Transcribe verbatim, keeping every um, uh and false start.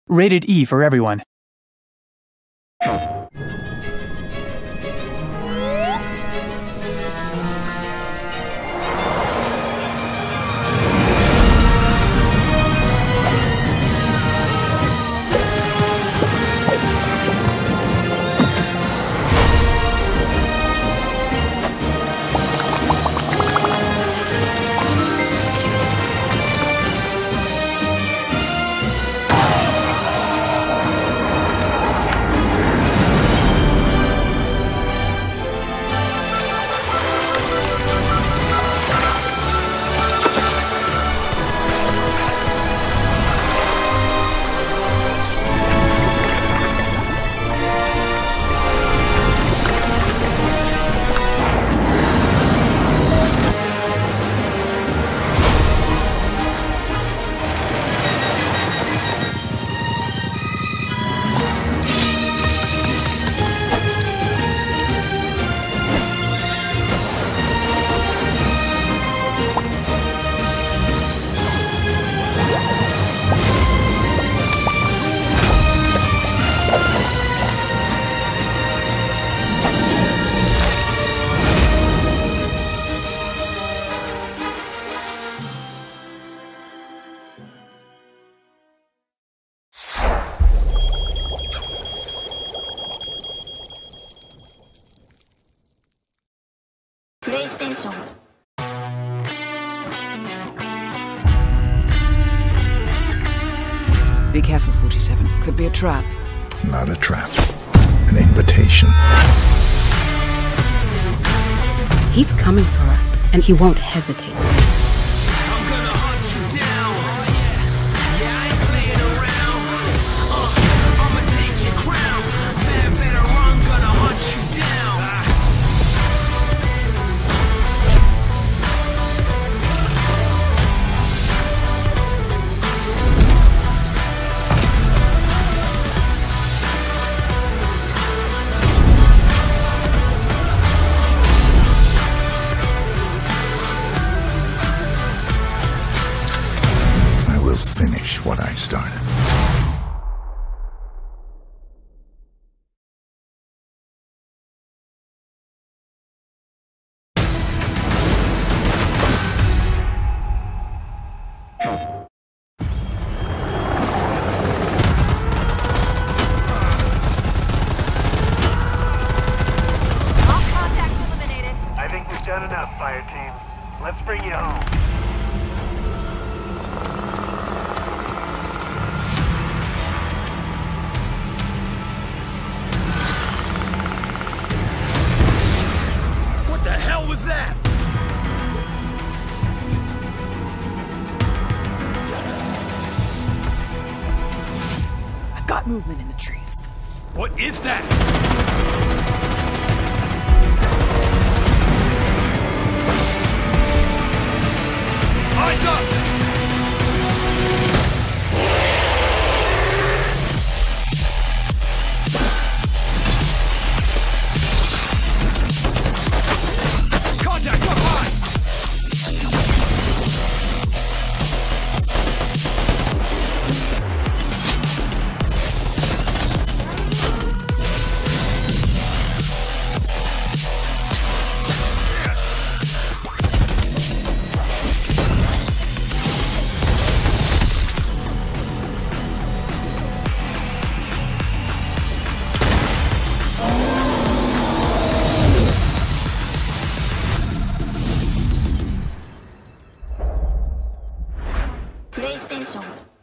Rated E for everyone. PlayStation. Be careful, forty-seven. Could be a trap. Not a trap. An invitation. He's coming for us, and he won't hesitate. I'm gonna hunt you down. Yeah, I ain't playing around. Uh, I'ma take your crown. Man, better run, gonna hunt you down. Finish what I started. All contacts eliminated. I think we've done enough, fire team. Let's bring you home. What the hell was that? I've got movement in the trees. What is that? Eyes up! Contact up high! PlayStation.